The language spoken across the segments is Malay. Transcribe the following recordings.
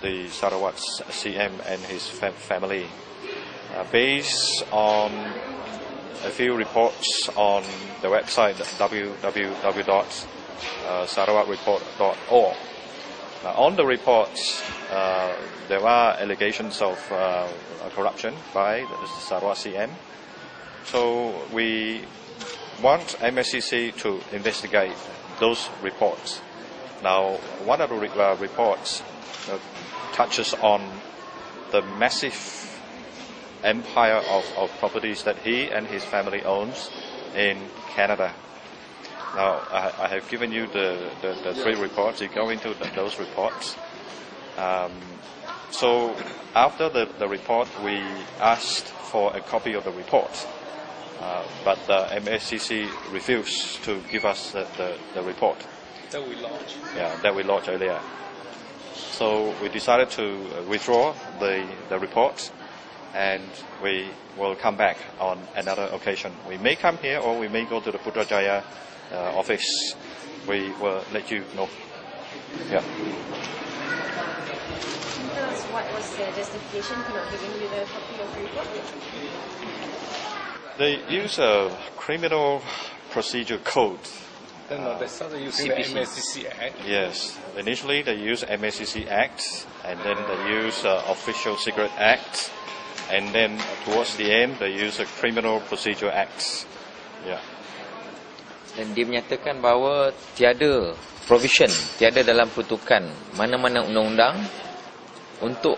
the Sarawak CM and his family. Based on a few reports on the website www.sarawakreport.org. On the reports, there are allegations of corruption by the Sarawak CM. So we want MSCC to investigate those reports. Now, one of the reports touches on the massive empire of properties that he and his family owns in Canada. Now, I have given you the three reports. You go into those reports. So after the report, we asked for a copy of the report, but the MSCC refused to give us the report. That we lodged. Yeah, that we lodged earlier. So we decided to withdraw the report, and we will come back on another occasion. We may come here, or we may go to the Putrajaya office. We will let you know. Yeah. What was the justification for not giving you the copy of the report? They use a criminal procedure code. They started using the MSCC Act. Yes. Initially, they use MSCC Act, and then they use Official Secret Act, and then towards the end, they use a Criminal Procedure Act. Yeah. Dan dia menyatakan bahawa tiada provision, tiada dalam peruntukan mana-mana undang-undang untuk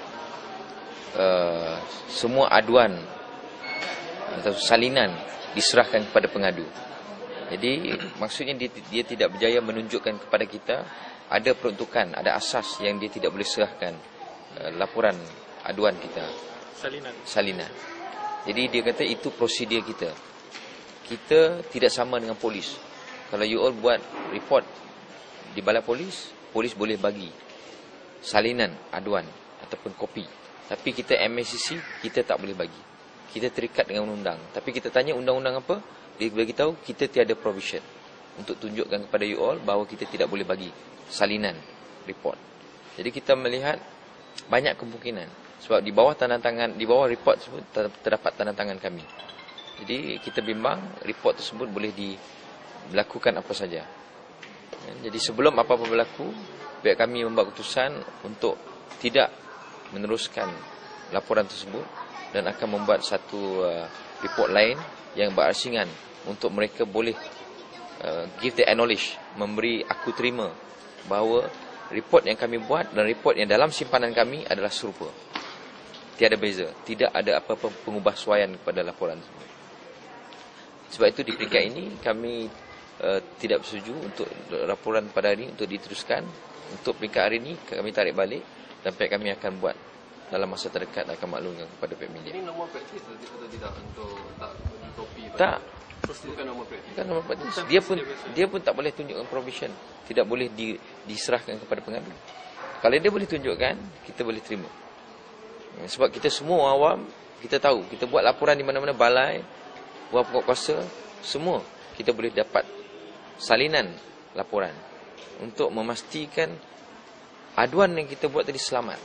semua aduan atau salinan diserahkan kepada pengadu. Jadi maksudnya dia tidak berjaya menunjukkan kepada kita ada peruntukan, ada asas yang dia tidak boleh serahkan laporan aduan kita. Salinan. Jadi dia kata itu prosedur kita. Kita tidak sama dengan polis. Kalau you all buat report di balai polis, polis boleh bagi salinan aduan ataupun kopi. Tapi kita MSCC, kita tak boleh bagi. Kita terikat dengan undang-undang. Tapi kita tanya undang-undang apa? Dia beritahu kita tiada provision untuk tunjukkan kepada you all bahawa kita tidak boleh bagi salinan report. Jadi kita melihat banyak kemungkinan sebab di bawah tanda tangan, di bawah report tersebut terdapat tanda tangan kami. Jadi kita bimbang report tersebut boleh dilakukan apa saja. Jadi sebelum apa-apa berlaku, pihak kami membuat keputusan untuk tidak meneruskan laporan tersebut dan akan membuat satu report lain yang berasingan untuk mereka boleh give the acknowledge, memberi aku terima bahawa report yang kami buat dan report yang dalam simpanan kami adalah serupa. Tiada beza, tidak ada apa-apa pengubahsuaian kepada laporan tersebut. Sebab itu di peringkat ini kami tidak bersetuju untuk laporan pada hari ini untuk diteruskan. Untuk peringkat hari ini kami tarik balik dan pihak kami akan buat dalam masa terdekat akan maklumkan kepada pihak media. Ini normal praktis atau tidak untuk tak kopi? Tak. Bukan normal praktis. Bukan normal praktis. Dia pun tak boleh tunjukkan provision. Tidak boleh diserahkan kepada pengadu. Kalau dia boleh tunjukkan, kita boleh terima. Sebab kita semua awam, kita tahu, kita buat laporan di mana-mana balai, buat pokok kuasa, semua kita boleh dapat salinan laporan untuk memastikan aduan yang kita buat tadi selamat.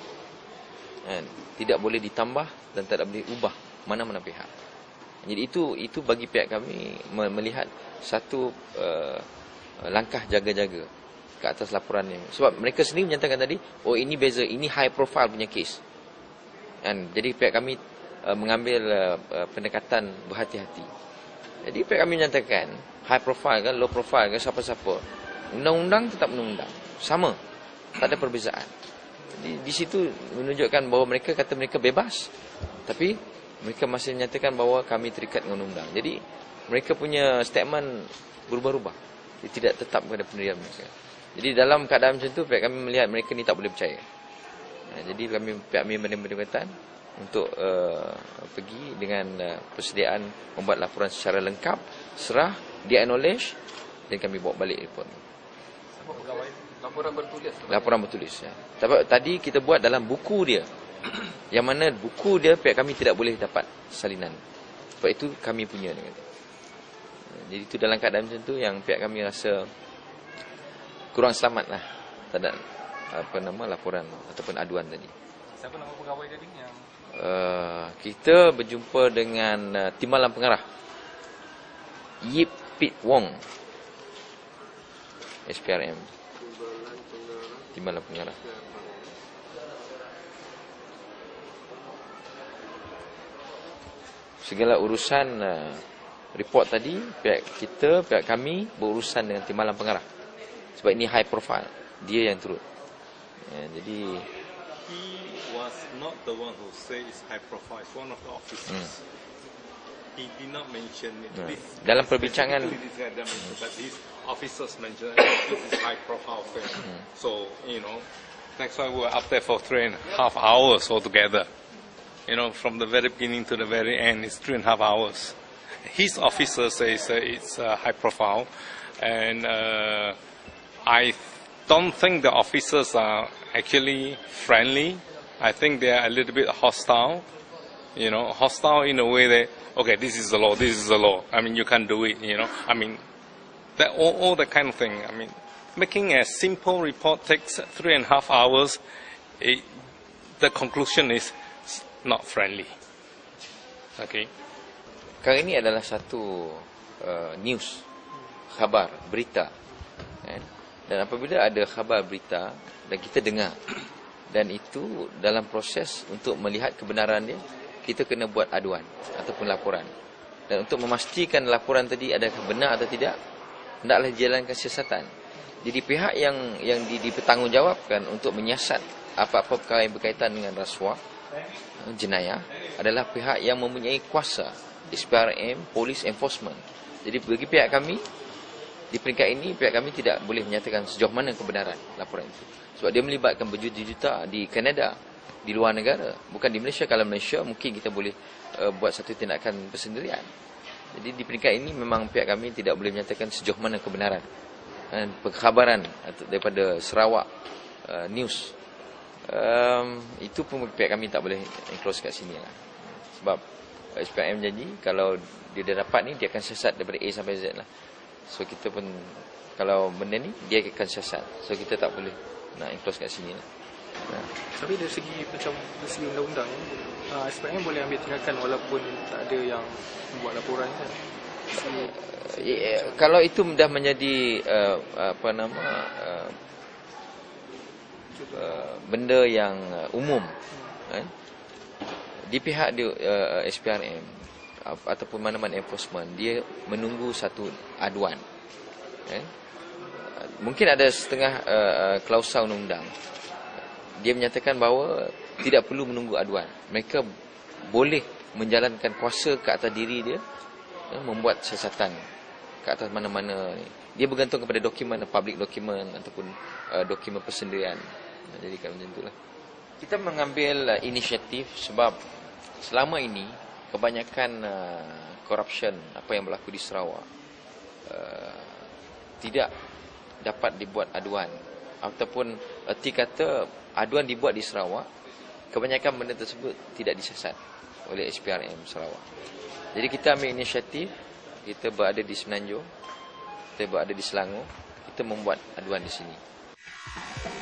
Tidak boleh ditambah dan tidak boleh ubah mana-mana pihak. Jadi itu bagi pihak kami melihat satu langkah jaga-jaga ke atas laporan ini. Sebab mereka sendiri menyatakan tadi, oh ini beza, ini high profile punya kes. Jadi pihak kami mengambil pendekatan berhati-hati. Jadi pihak kami menyatakan high profile ke low profile ke siapa-siapa, undang-undang tetap undang-undang, sama, tak ada perbezaan. Di situ menunjukkan bahawa mereka kata mereka bebas, tapi mereka masih menyatakan bahawa kami terikat dengan undang. Jadi mereka punya statement berubah-ubah. Dia tidak tetap kepada pendirian mereka. Jadi dalam keadaan macam itu, pihak kami melihat mereka ni tak boleh percaya. Jadi pihak kami berdekatan untuk pergi dengan persediaan membuat laporan secara lengkap, serah, di-acknowledge, dan kami bawa balik report. Laporan bertulis. Ya. Tadi kita buat dalam buku dia. Yang mana buku dia pihak kami tidak boleh dapat salinan. Sebab itu kami punya. Jadi itu dalam keadaan macam tu yang pihak kami rasa kurang selamat lah. laporan ataupun aduan tadi. Siapa nama pegawai tadi yang Kita berjumpa dengan Timbalan Pengarah Yip Pit Wong, SPRM. Timbalan Pengarah. Segala urusan report tadi, pihak kami berurusan dengan Timbalan Pengarah. Sebab ini high profile, dia yang turut. Jadi he was not the one who said it's high profile. It's one of the officers. He did not mention it. Dalam perbincangan, but his officers mentioned this is high profile thing. So, that's why we were up there for 3.5 hours altogether. From the very beginning to the very end, it's 3.5 hours. His officer says it's high profile, and I don't think the officers are actually friendly. I think they are a little bit hostile. Hostile in a way that, okay, this is the law, this is the law. I mean, you can't do it, I mean, that all that kind of thing. I mean, making a simple report takes 3.5 hours. The conclusion is not friendly. Okay. Kali ini adalah satu news, khabar, berita. Dan apabila ada khabar berita dan kita dengar, dan itu dalam proses untuk melihat kebenaran dia, kita kena buat aduan ataupun laporan. Dan untuk memastikan laporan tadi adakah benar atau tidak, hendaklah dijalankan siasatan. Jadi pihak yang dipertanggungjawabkan untuk menyiasat apa-apa perkara yang berkaitan dengan rasuah, jenayah, adalah pihak yang mempunyai kuasa, SPRM, Police Enforcement. Jadi bagi pihak kami, di peringkat ini, pihak kami tidak boleh menyatakan sejauh mana kebenaran laporan itu. Sebab dia melibatkan berjuta-juta di Kanada, di luar negara. Bukan di Malaysia. Kalau Malaysia, mungkin kita boleh buat satu tindakan persendirian. Jadi di peringkat ini, memang pihak kami tidak boleh menyatakan sejauh mana kebenaran. Dan perkhabaran daripada Sarawak News, itu pun pihak kami tak boleh enclose kat sini lah. Sebab SPRM janji, kalau dia dah dapat ni, dia akan siasat daripada A sampai Z lah. So kita pun, kalau benda ni, dia akan siasat. So kita tak boleh nak enclose kat sini lah. Tapi dari segi undang-undang, SPRM boleh ambil tindakan walaupun tak ada yang membuat laporan kan? Kalau itu dah menjadi benda yang umum, di pihak SPRM ataupun mana-mana enforcement, dia menunggu satu aduan. Mungkin ada setengah klausa undang-undang, dia menyatakan bahawa tidak perlu menunggu aduan. Mereka boleh menjalankan kuasa ke atas diri dia, membuat siasatan ke atas mana-mana. Dia bergantung kepada dokumen, public dokumen ataupun dokumen persendirian. Jadi kalau macam itulah, kita mengambil inisiatif sebab selama ini kebanyakan corruption apa yang berlaku di Sarawak tidak dapat dibuat aduan, ataupun erti kata aduan dibuat di Sarawak, kebanyakan benda tersebut tidak disiasat oleh SPRM Sarawak. Jadi kita ambil inisiatif, kita berada di Semenanjung, kita berada di Selangor, kita membuat aduan di sini.